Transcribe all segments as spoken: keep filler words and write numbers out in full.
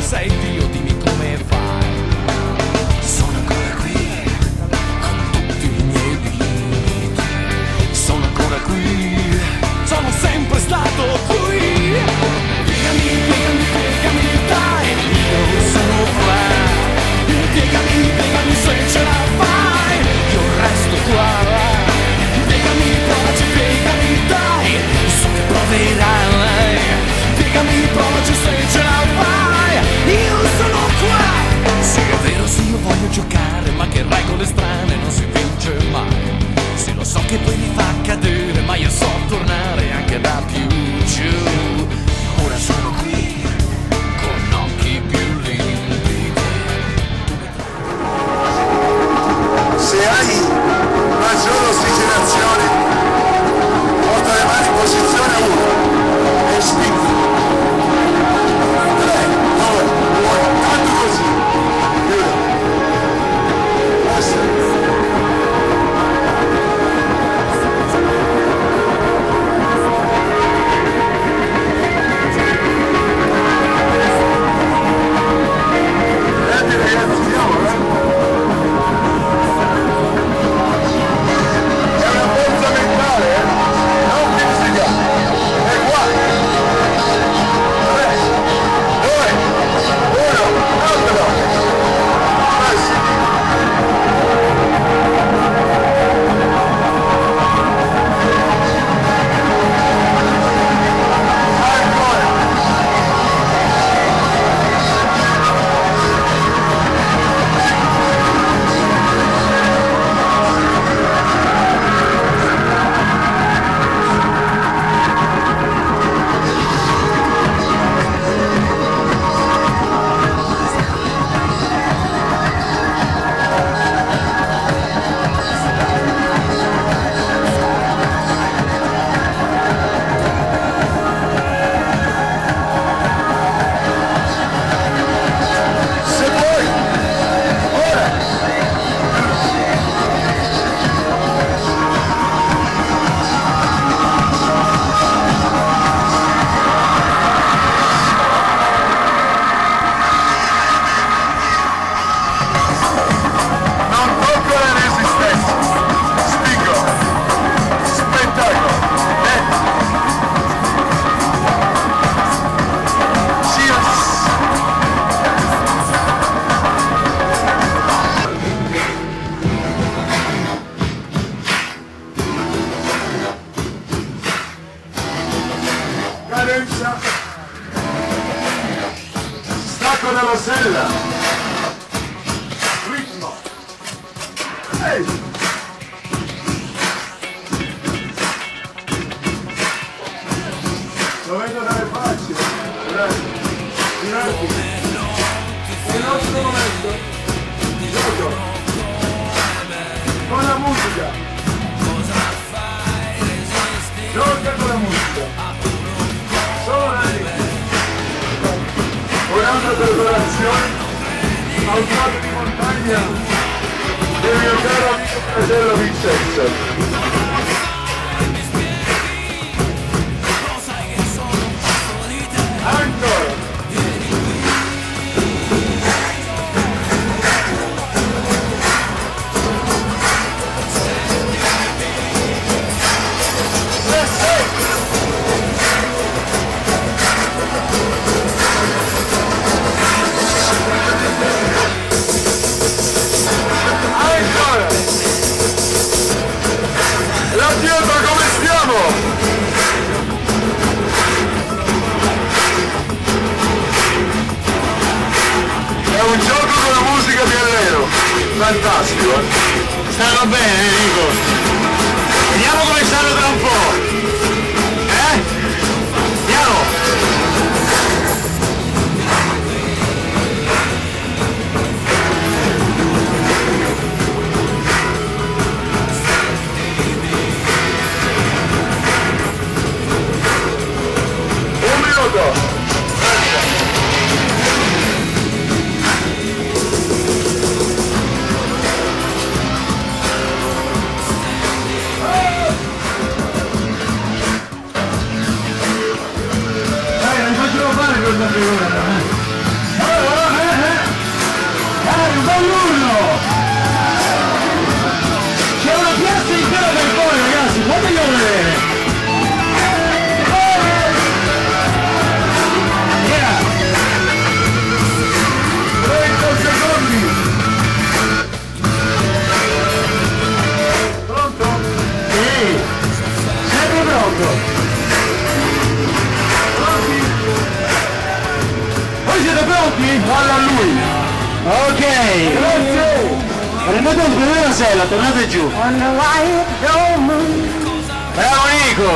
sei Dio, dimmi come fai. Sono ancora qui con tutti i miei limiti. Sono ancora qui, sono sempre stato qui. Piegami, piegami, piegami, dai, io sono qua. Piegami, piegami se ce la fai, io resto qua. Piegami, provaci, piegami, dai, so che proverai. Piegami, provaci se ce la fai, io sono qua. Sì, è vero, sì, io voglio giocare, ma che regole strane, non si vince mai. Sì, lo so che poi mi fa cadere, ma io so tornare anche da più giù. Ora sono qui, con occhi più limpidi. Se hai maggiore ossigenazione, porta le mani in posizione uno e spingi. tre, due, uno, tanto così. Chiudo. Basta. Prendi ragazzi, andiamo, eh? È una forza mentale, eh? Non fisica. È qua. tre, due, uno, altro. Passi. Ancora. Se vuoi, ora. Non tocco la resistenza. Spingo. Spettacolo. Eh. Cheers. Cadenza. Stacco dalla sella. Ritmo. Ehi. Lo vedo dalle facce. Grazie. Grazie. Il nostro momento. Gioco. Con la musica. Gioca con la musica. Suonali. Un'altra preparazione a un tratto di montagna del mio caro amico fratello Vincenzo. Ancora. Sì, sì. Ancora! La pietra come stiamo? È un gioco con la musica di allero. Fantastico, eh? Stanno bene, Enrico. Vediamo come stanno tra un po'. Eh? Andiamo. Un minuto. siete pronti? Palla a lui. Ok. Grazie. Prendete il prendete la sella, tornate giù. Bravo Nico!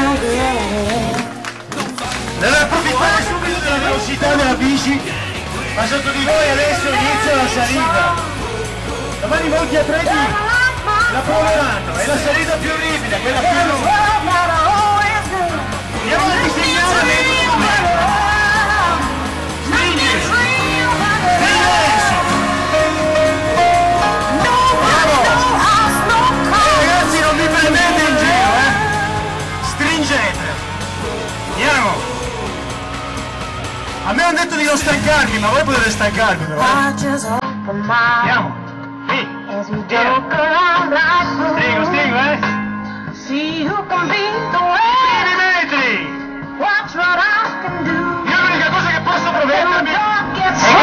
Deve approfittare subito della velocità della bici, ma sotto di voi adesso inizia la salita. Domani molti atleti la proveranno, è la salita più orribile, quella più lunga. Andiamo a disegnare il metodo. Stringi! Ragazzi, non vi prendete in giro, eh? Stringete! Andiamo! A me hanno detto di non stancarmi, ma voi potete stancarvi però, eh? Andiamo! Sì! Via! Stringo, stringo, eh! Metri, metri! Io l'unica cosa che posso promettermi è che...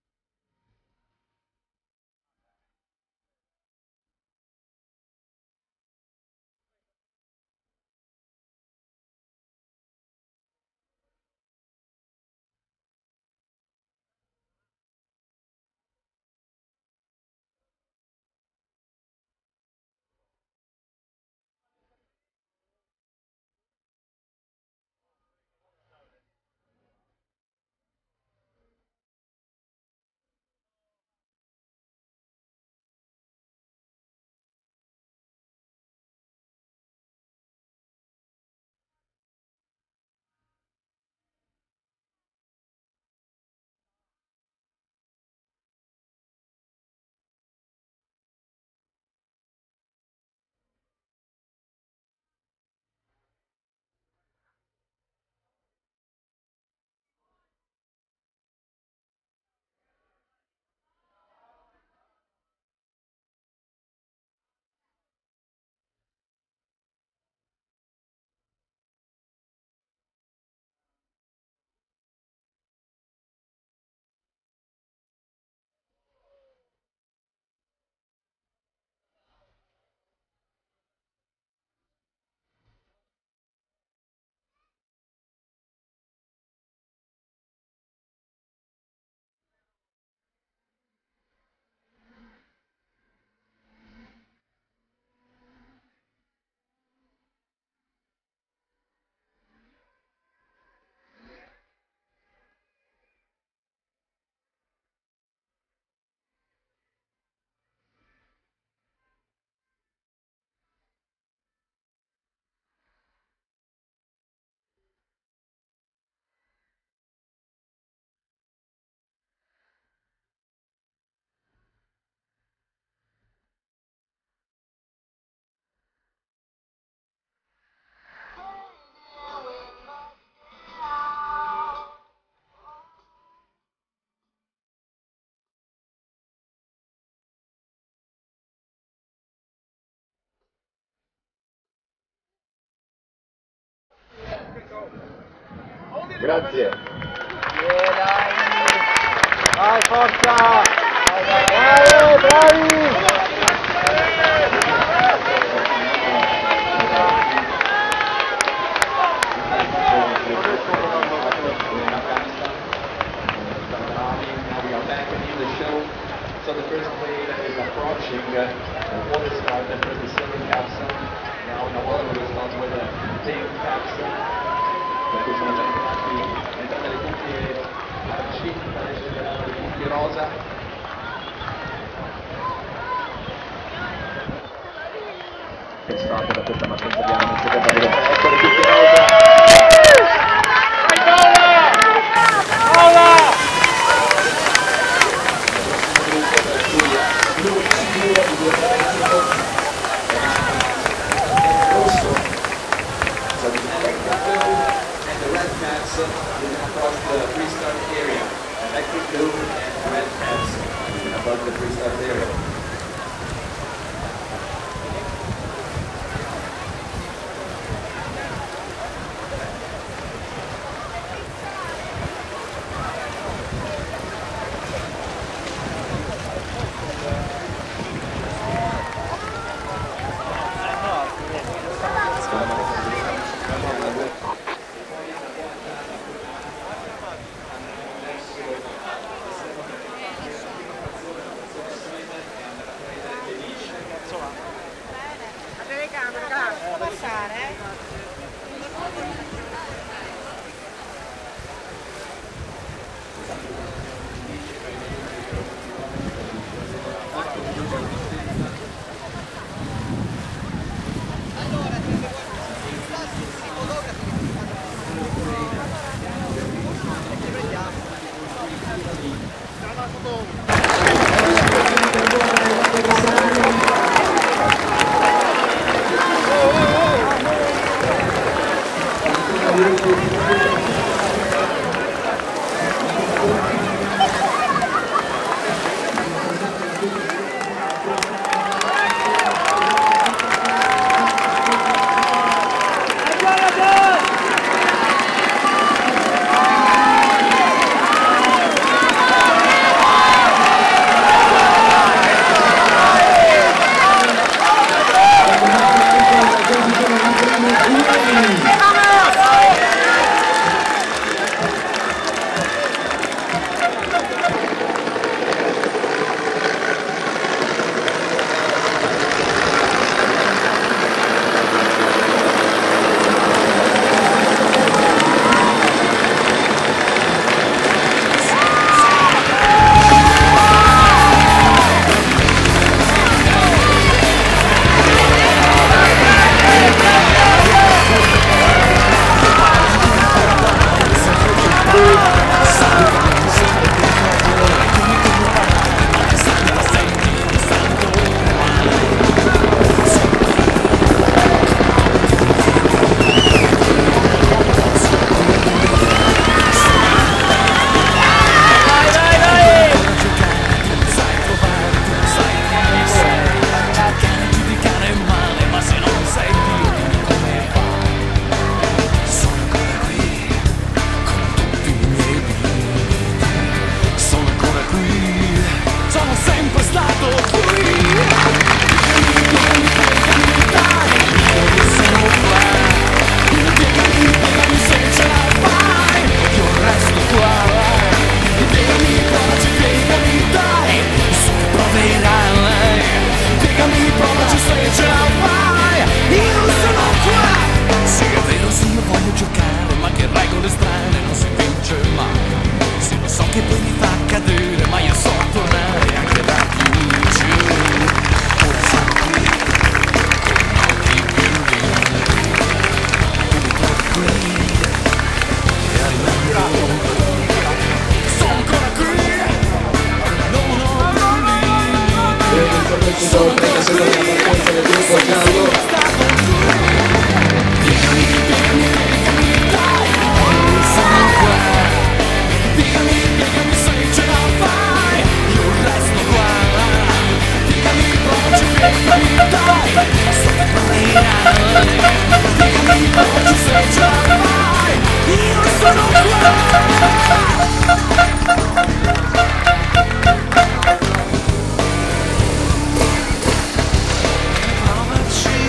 Grazie. Vai forza! Vai, bravi! So the first plane is approaching uh, the water start and the receiving capsule. Now the water will start with a big capsule. Per cui sono già entrati, entrate le cuffie argento, adesso entrano le cuffie rosa. Pensate da questa mattina abbiamo iniziato a fare ecco le cuffie rosa. Moving across the restart area, electric blue and red caps moving above the restart area. Provaci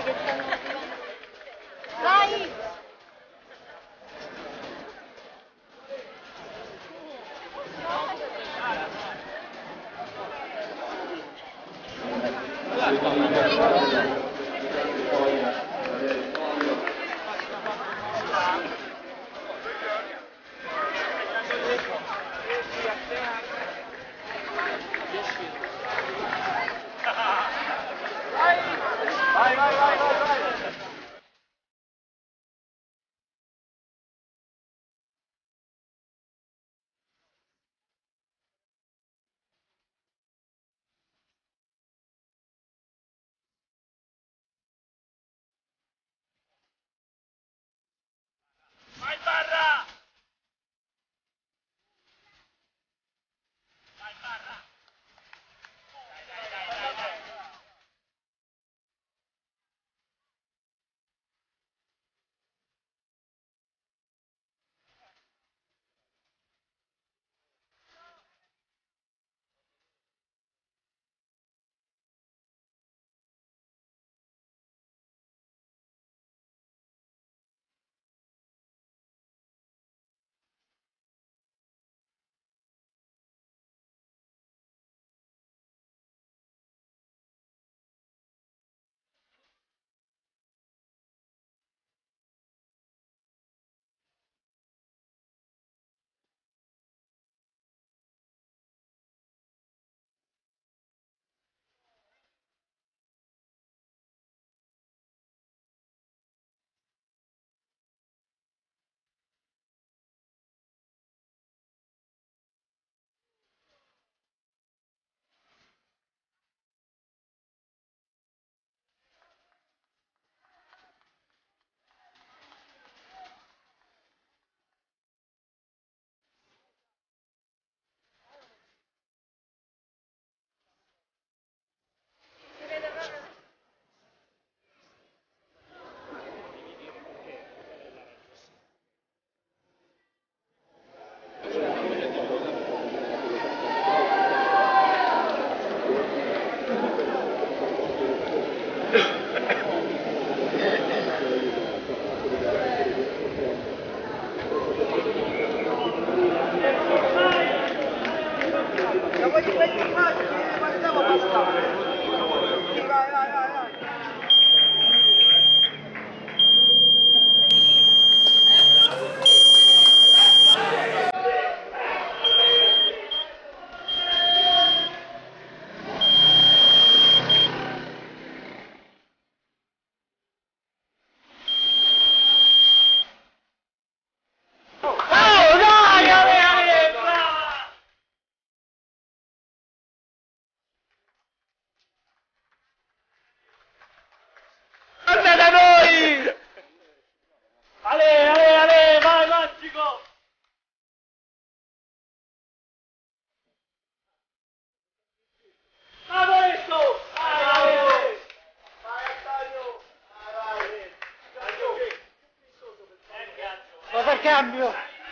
che stanno arrivando. Dai! Vai, vai, vai, vai, vai! Vai Barra! Vai Barra! Dai, dai, dai, dai, dai! Cambio!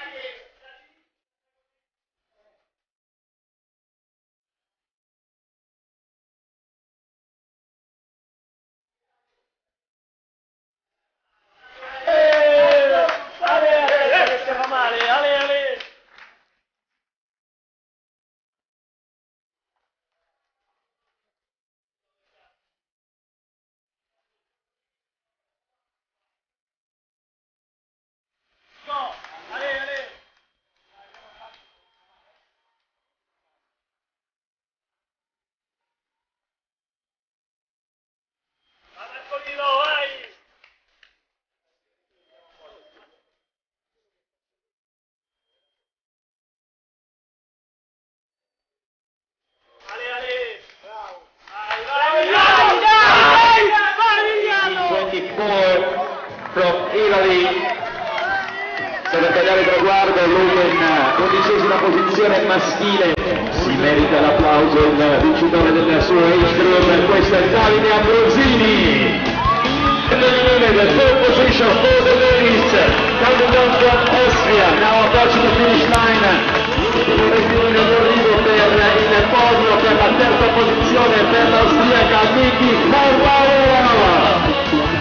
From Italy, segretario traguardo, lui in undicesima posizione maschile, si merita l'applauso il vincitore del suo age group, questo è Davide Ambrosini. Femminile, the third position for the ladies, coming down from Austria, now approaching the finish line. Un rettilineo d'arrivo per il podio, per la terza posizione per l'austriaca Niki Barbaro.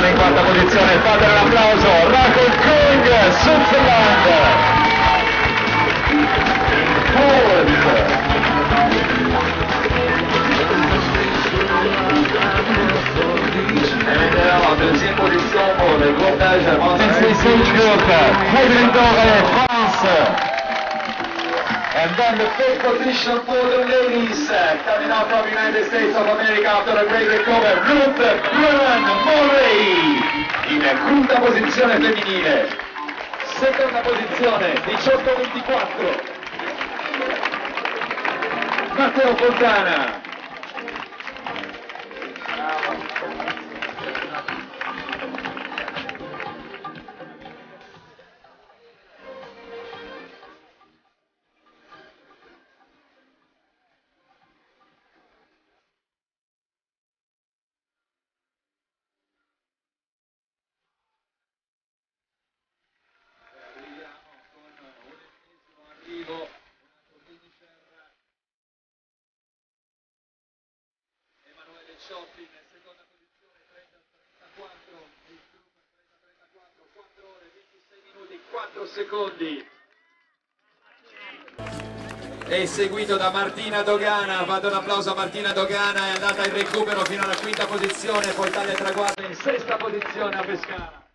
in quarta posizione, fate un applauso, Rakul Kung, Switzerland. In fourth. Et en deuxième position pour le groupe d'âge avancé Sage Group, Hedrin Doré, France. And then the fifth position for the ladies, coming out from the United States of America after a great recovery, Ruth Brunan Morey, in quinta posizione femminile. Seconda posizione, diciotto ventiquattro, Matteo Fontana. Shopping, seconda posizione, trenta trentaquattro, il trenta trentaquattro, quattro ore, ventisei minuti, quattro secondi. È seguito da Martina Dogana, fate un applauso a Martina Dogana, è andata in recupero fino alla quinta posizione, poi tale traguardo in sesta posizione a Pescara.